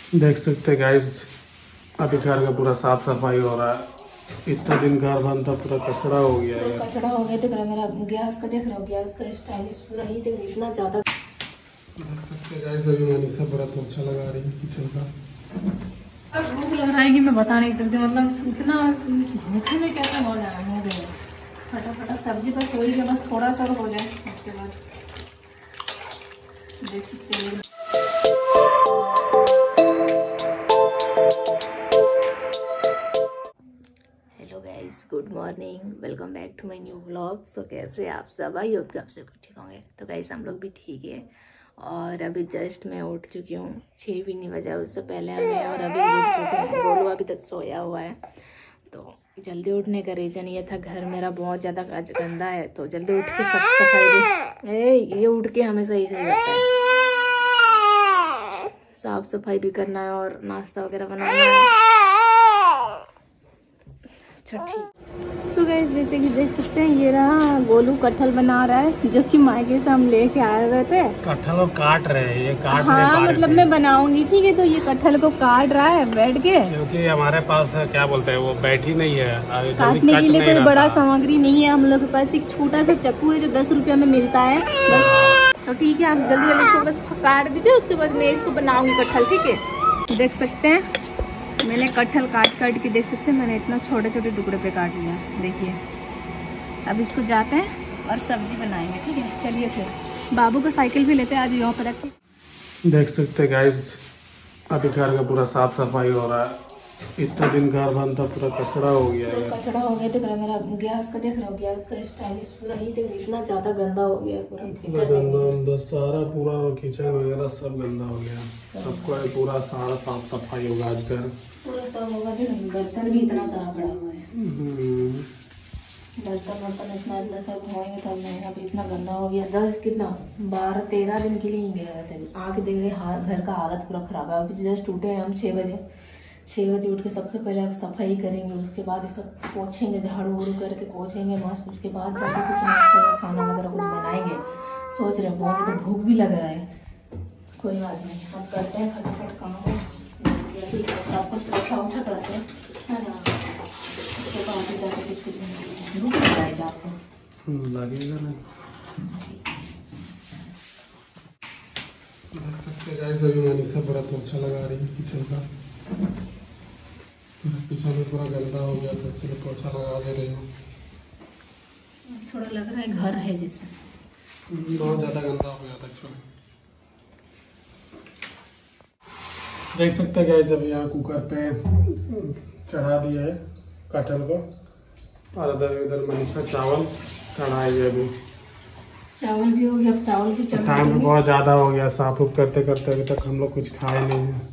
देख सकते गाइस, अभी घर का पूरा साफ सफाई हो रहा है। इतना दिन घर बंद था, पूरा कचरा हो गया है। कचरा हो गया। देख रहा मेरा गैस का, देख रहा हूँ गैस का स्टाइलिश पूरा ही देख इतना ज्यादा। देख सकते गाइस, अभी मनीषा पूरा पोछा लगा रही है किचन का। भूख लग रहा है कि मैं बता नहीं सकती, मतलब इतना भूखे में कैसे हो जाए हो गया। फटाफट सब्जी बस हो ही जाए, बस थोड़ा सा हो जाए उसके बाद देख सकते हैं। Hello guys, good morning, welcome back to my new vlog. So कैसे आप सब? आई होप कि आप सब ठीक होंगे। तो गाइस हम लोग भी ठीक है और अभी जस्ट मैं उठ चुकी हूँ। 6 भी नहीं बजा, उससे पहले आ गए और अभी उठ चुके हैं। गोलू अभी तक सोया हुआ है। तो जल्दी उठने का रीज़न ये था, घर मेरा बहुत ज़्यादा गंदा है, तो जल्दी उठ के साफ सफाई भी ये उठ के हमेशा ही सही रहता है। साफ सफाई भी करना है और नाश्ता वगैरह बनाना है। अच्छा ठीक। सो गाइस, जैसे कि देख सकते हैं ये रहा गोलू कटहल बना रहा है, जो कि मायके से हम लेके आए हुए थे। कटहल को काट रहे हैं, ये काट हाँ मतलब मैं बनाऊंगी, ठीक है। तो ये कटहल को काट रहा है बैठ के, क्योंकि हमारे पास क्या बोलते हैं वो बैठी नहीं है, काटने के लिए कोई बड़ा सामग्री नहीं है। हम लोग के पास एक छोटा सा चाकू है जो 10 रुपया में मिलता है बस। तो ठीक है, आप जल्दी जल्दी इसको बस काट दीजिए, उसके बाद मैं इसको बनाऊंगी कटहल, ठीक है। देख सकते हैं मैंने कटहल काट के, देख सकते हैं मैंने इतना छोटे छोटे टुकड़े पे काट लिया। देखिए अब इसको जाते हैं और सब्जी बनाएंगे, ठीक है। चलिए फिर बाबू को साइकिल भी लेते हैं, आज यहाँ पर रख के। देख सकते गाइस, अभी घर का पूरा साफ सफाई हो रहा है। इतना दिन घर बंद था, पूरा कचरा हो गया है। कचरा हो गया। देख रहा मेरा गैस का, देख रहा हूँ गैस का स्टाइलिश पूरा ही देख इतना ज्यादा गंदा हो गया पूरा गंदा सारा पूरा किचन वगैरह सब गंदा हो गया। सबको पूरा सारा साफ सफाई होगा आज घर पूरा सब होगा। बर्तन भी इतना सारा पड़ा हुआ है, बर्तन इतना सब धोएंगे तब नहीं। अभी इतना गंदा हो गया। 12-13 दिन के लिए ही गया थे। आके देख रहे घर का हालत पूरा खराब है। अभी जस्ट उठे हैं हम 6 बजे उठ के सबसे पहले आप सफाई करेंगे, उसके बाद ये सब पोछेंगे, झाड़ू वाड़ू करके पोछेंगे मस्त। उसके बाद जाके कुछ नाश्ता या खाना वगैरह कुछ बनाएंगे। सोच रहे हैं, बहुत ज़्यादा भूख भी लग रहा है। कोई बात नहीं, हम करते हैं फटाफट काम, सब कुछ पोछा ओछा करते हैं, है ना। उसके बाद जाके कुछ भूख लग जाएगा आपको, लगेगा ना। देख सकते गाइस, अभी मनीषा पूरा पोछा लगा रही है किचन का। किचन में पूरा गंदा हो गया था, इसलिए पोछा लगा दे रही हूँ। थोड़ा लग रहा है घर है जैसे, बहुत ज़्यादा गंदा हो गया था एक्चुअली। देख सकते हैं गाइस, अभी यहाँ कुकर पे चढ़ा दिया है कटहल को और इधर मनीषा चावल चढ़ाई है। अभी चावल भी हो गया, अब चावल भी चढ़ा। टाइम बहुत ज़्यादा हो गया, साफ उफ करते करते अभी तक हम लोग कुछ खाए नहीं है।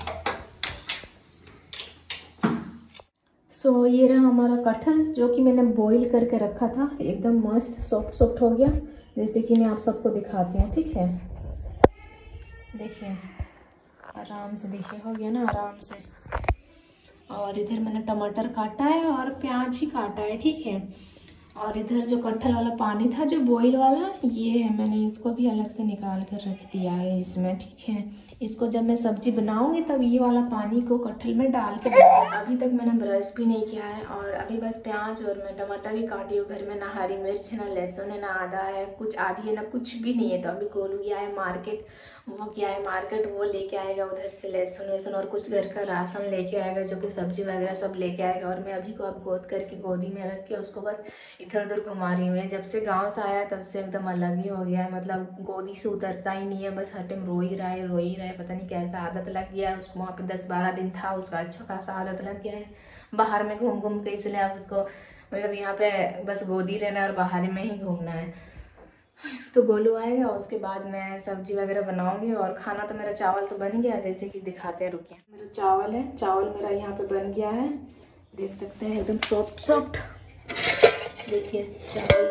सो ये रहा हमारा कटहल, जो कि मैंने बॉईल करके रखा था। एकदम मस्त सॉफ्ट हो गया, जैसे कि मैं आप सबको दिखाती हूँ, ठीक है। देखिए आराम से, देखिए हो गया ना आराम से। और इधर मैंने टमाटर काटा है और प्याज ही काटा है, ठीक है। और इधर जो कटहल वाला पानी था जो बॉईल वाला, ये मैंने इसको भी अलग से निकाल कर रख दिया है इसमें, ठीक है। इसको जब मैं सब्जी बनाऊंगी तब ये वाला पानी को कटहल में डाल के बनाऊंगी। अभी तक मैंने ब्रश भी नहीं किया है और अभी बस प्याज और मैं टमाटर ही काटी हूँ। घर में ना हरी मिर्च है, ना लहसुन है, ना आदा है, कुछ आदि है, ना कुछ भी नहीं है। तो अभी गोलू गया है मार्केट, वो लेके आएगा उधर से लहसुन वहसुन और कुछ घर का राशन लेके आएगा, जो कि सब्जी वगैरह सब लेके आएगा। और मैं अभी को अब गोद करके गोदी में रख के उसको बस इधर उधर घुमा रही हूँ। जब से गांव से आया तब से एकदम अलग ही हो गया है, मतलब गोदी से उतरता ही नहीं है, बस हर टाइम रो ही रहा है। पता नहीं कैसा आदत लग गया है उसको। वहाँ पे 10-12 दिन था उसका, अच्छा खासा आदत लग गया है बाहर में घूम घूम के। इसलिए अब उसको मतलब यहाँ पे बस गोदी रहना है और बाहर में ही घूमना है। तो गोलू आएगा, उसके बाद मैं सब्जी वगैरह बनाऊंगी। और खाना तो मेरा चावल तो बन गया, जैसे कि दिखाते हैं, रुकिए। मेरा चावल है, चावल मेरा यहाँ पे बन गया है, देख सकते हैं एकदम सॉफ्ट। देखिए चावल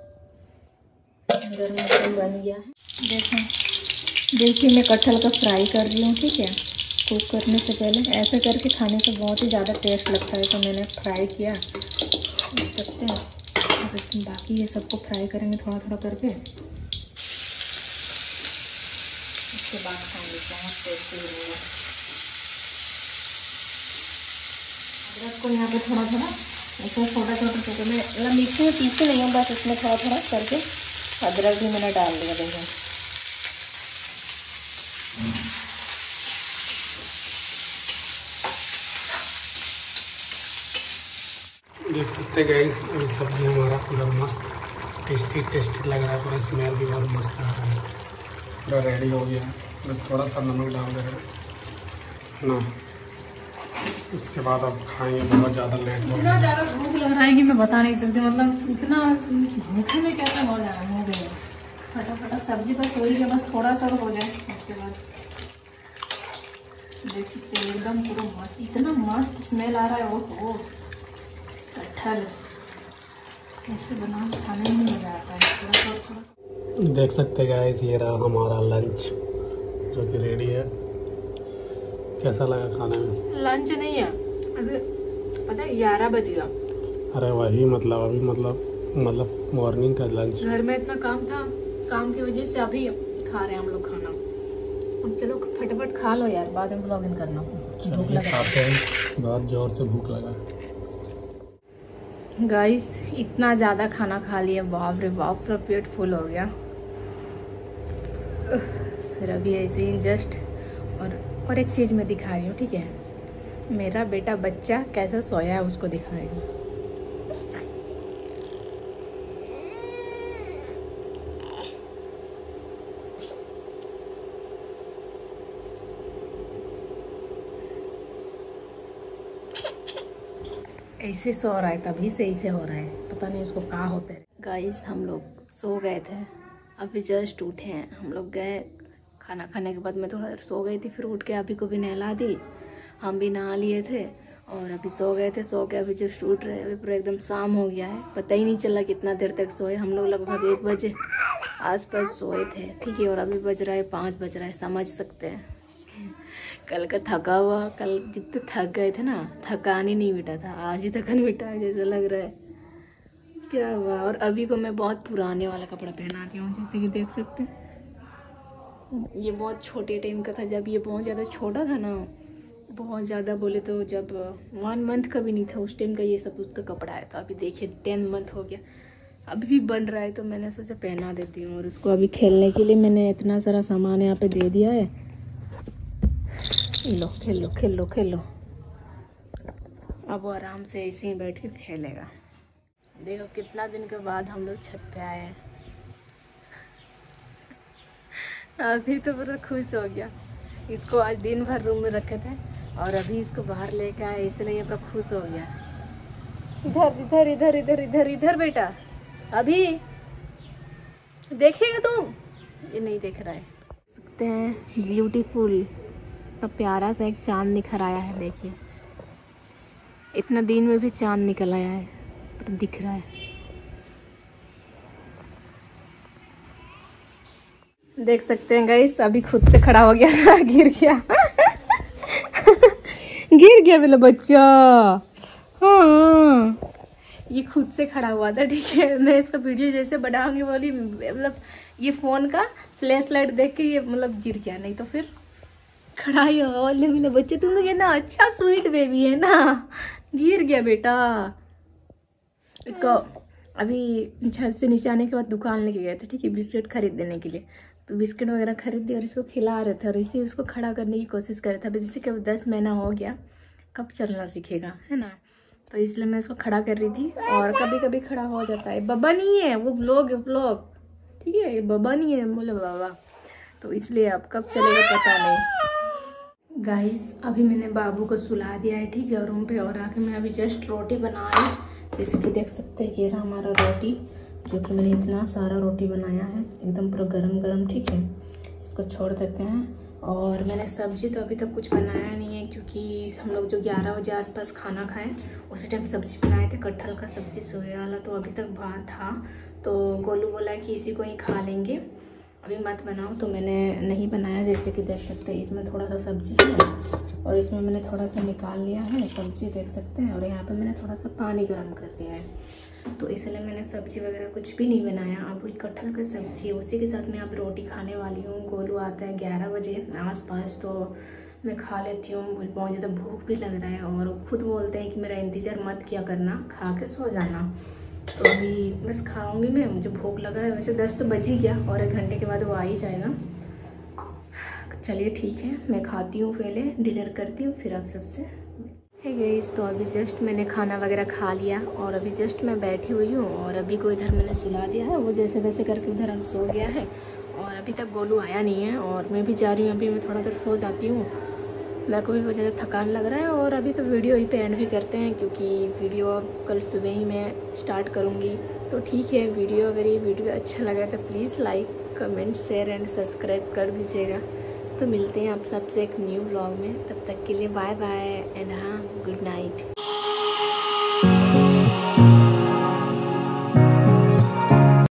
गर्म बन गया है। देखिए मैं कटहल का फ्राई कर रही हूँ, ठीक है। कुक करने से पहले ऐसे करके खाने से बहुत ही ज़्यादा टेस्ट लगता है, तो मैंने फ्राई किया, देख सकते हैं। बाकी ये सबको फ्राई करेंगे थोड़ा थोड़ा करके, उसके बाद खाएंगे, बहुत टेस्टी बनेगा। अदरक को यहाँ पे थोड़ा थोड़ा इसमें छोटा छोटा टुकड़े में, मतलब मिक्सी में पीसे नहीं हूँ, बस इसमें थोड़ा थोड़ा करके अदरक भी मैंने डाल दिया। देखो देख सकते हैं गाइस, अभी सब्जी हमारा पूरा मस्त टेस्टी टेस्टी लग रहा है, पूरा स्मेल भी बहुत मस्त आ रहा है, पूरा रेडी हो गया है। बस थोड़ा सा नमक डाल दे रहे ना, उसके बाद अब खाएंगे। बहुत ज़्यादा लेट हो इतना ज़्यादा भूख लग रहा है कि मैं बता नहीं सकती, मतलब इतना भूखे में कैसे हो जा रहा है। हो गया फटाफट सब्जी बस हो ही गया, बस थोड़ा सा हो जाए उसके बाद देख सकते हैं एकदम पूरा मस्त, इतना मस्त स्मेल आ रहा है। वो कटहल ऐसे बना खाने में मज़ा आता है। थोड़ा देख सकते हैं गाइस, ये रहा हमारा लंच जो कि रेडी है। कैसा लगा खाने में? लंच नहीं है अभी, पता है 11 बज गया। अरे वही मतलब अभी मतलब मॉर्निंग का लंच। घर में इतना काम था, काम की वजह से अभी खा रहे हैं हम लोग खाना। अब चलो फटाफट खा लो यार, बाद में ब्लॉगिंग करना। भूख लगा, खाते हैं, बहुत जोर से भूख लगा। गाइस इतना ज़्यादा खाना खा लिया, बाप रे बाप, पूरा पेट फुल हो गया। फिर अभी ऐसे ही जस्ट और एक चीज़ मैं दिखा रही हूँ, ठीक है? मेरा बेटा बच्चा कैसा सोया है उसको दिखा रही हूँ। ऐसे सो रहा है, तभी से ऐसे हो रहा है, पता नहीं उसको क्या होता है। गाइस हम लोग सो गए थे, अभी जस्ट उठे हैं। हम लोग गए खाना खाने के बाद, मैं थोड़ा सो गई थी, फिर उठ के अभी को भी नहला दी, हम भी नहा लिए थे और अभी सो गए थे। सो के अभी जस्ट उठ रहे हैं, अभी पूरा एकदम शाम हो गया है, पता ही नहीं चला कितना देर तक सोए। हम लोग लगभग 1 बजे आसपास सोए थे, ठीक है? और अभी बज रहा है 5 बज रहा है, समझ सकते हैं। कल का थका हुआ, कल जितने थक गए थे ना, थकान ही नहीं मिटा था, आज ही थकान मिटा है जैसा लग रहा है। क्या हुआ? और अभी को मैं बहुत पुराने वाला कपड़ा पहना रही हूँ, जैसे कि देख सकते हैं। ये बहुत छोटे टाइम का था, जब ये बहुत ज़्यादा छोटा था ना, बहुत ज़्यादा बोले तो जब 1 मंथ का भी नहीं था उस टाइम का, ये सब उसका कपड़ा है। तो अभी देखिए 10 मंथ हो गया, अभी भी बन रहा है, तो मैंने सोचा पहना देती हूँ। और उसको अभी खेलने के लिए मैंने इतना सारा सामान यहाँ पे दे दिया है। लो खेलो खेलो खेलो, अब वो आराम से ऐसे ही बैठ के खेलेगा। देखो कितना दिन के बाद हम लोग छत पे आए हैं। अभी तो पूरा खुश हो गया। इसको आज दिन भर रूम में रखे थे और अभी इसको बाहर लेके आए, इसलिए ये पूरा खुश हो गया। इधर इधर इधर इधर इधर इधर बेटा, अभी देखिएगा तुम, ये नहीं देख रहा है। सकते हैं ब्यूटीफुल, तो प्यारा सा एक चांद निखर आया है। देखिए इतना दिन में भी चांद निकल आया है, पर दिख रहा है। देख सकते हैं गाइस, अभी खुद से खड़ा हो गया गिर गया गिर गया मेरा बच्चा। हाँ ये खुद से खड़ा हुआ था, ठीक है? मैं इसका वीडियो जैसे बनाऊंगी बोली, मतलब ये फ़ोन का फ्लैश लाइट देख के ये मतलब गिर गया, नहीं तो फिर खड़ा ही होगा। बोले मेरे बच्चे तुम लोग ना अच्छा स्वीट बेबी है ना, गिर गया बेटा। इसको अभी छत से नीचे आने के बाद दुकान लेके गए थे, ठीक है, बिस्किट खरीद देने के लिए। तो बिस्किट वगैरह खरीद दिए और इसको खिला रहे थे और इसी उसको खड़ा करने की कोशिश कर रहे थे। जैसे कि 10 महीना हो गया, कब चलना सीखेगा, है ना? तो इसलिए मैं इसको खड़ा कर रही थी और कभी कभी खड़ा हो जाता है। बब्बा नहीं है वो, व्लॉग है व्लॉग, ठीक है? ये बब्बा नहीं है, बोले बाबा, तो इसलिए अब कब चलेगा पता नहीं। गाइस अभी मैंने बाबू को सुला दिया है, ठीक है, रूम पे। और आके मैं अभी जस्ट रोटी बना रही, जैसे कि देख सकते हैं। ये रहा हमारा रोटी, जो कि मैंने इतना सारा रोटी बनाया है, एकदम पूरा गरम गरम, ठीक है? इसको छोड़ देते हैं। और मैंने सब्जी तो अभी तक कुछ बनाया नहीं है, क्योंकि हम लोग जो 11 बजे आसपास खाना खाएं उसी टाइम सब्जी बनाए थे, कटहल का सब्जी सोया वाला, तो अभी तक बाहर था। तो गोलू बोला कि इसी को ही खा लेंगे, अभी मत बनाओ, तो मैंने नहीं बनाया। जैसे कि देख सकते हैं इसमें थोड़ा सा सब्जी है और इसमें मैंने थोड़ा सा निकाल लिया है सब्जी, देख सकते हैं। और यहाँ पे मैंने थोड़ा सा पानी गर्म कर दिया है, तो इसलिए मैंने सब्जी वगैरह कुछ भी नहीं बनाया। अब वही कटहल की सब्जी, उसी के साथ मैं अब रोटी खाने वाली हूँ। गोलू आता है 11 बजे आसपास, तो मैं खा लेती हूँ, मुझे बहुत ज़्यादा भूख भी लग रहा है और खुद बोलते हैं कि मेरा इंतज़ार मत किया करना, खा के सो जाना। तो अभी बस खाऊंगी मैं, मुझे भूख लगा है। वैसे 10 तो बज ही गया और 1 घंटे के बाद वो आ ही जाएगा। चलिए ठीक है, मैं खाती हूँ, पहले डिनर करती हूँ, फिर आप सबसे। है गाइस, तो अभी जस्ट मैंने खाना वगैरह खा लिया और अभी जस्ट मैं बैठी हुई हूँ और अभी को इधर मैंने सुला दिया है। वो जैसे तैसे करके उधर हम सो गया है और अभी तक गोलू आया नहीं है और मैं भी जा रही हूँ। अभी मैं थोड़ा देर सो जाती हूँ, मेरे को भी बहुत ज़्यादा थकान लग रहा है। और अभी तो वीडियो ही पे एंड भी करते हैं क्योंकि वीडियो अब कल सुबह ही मैं स्टार्ट करूँगी। तो ठीक है, अगर ये वीडियो अच्छा लगा तो please like, comment, share and subscribe कर दीजिएगा। तो मिलते हैं आप सबसे एक न्यू व्लॉग में, तब तक के लिए बाय बाय एंड हाँ, गुड नाइट।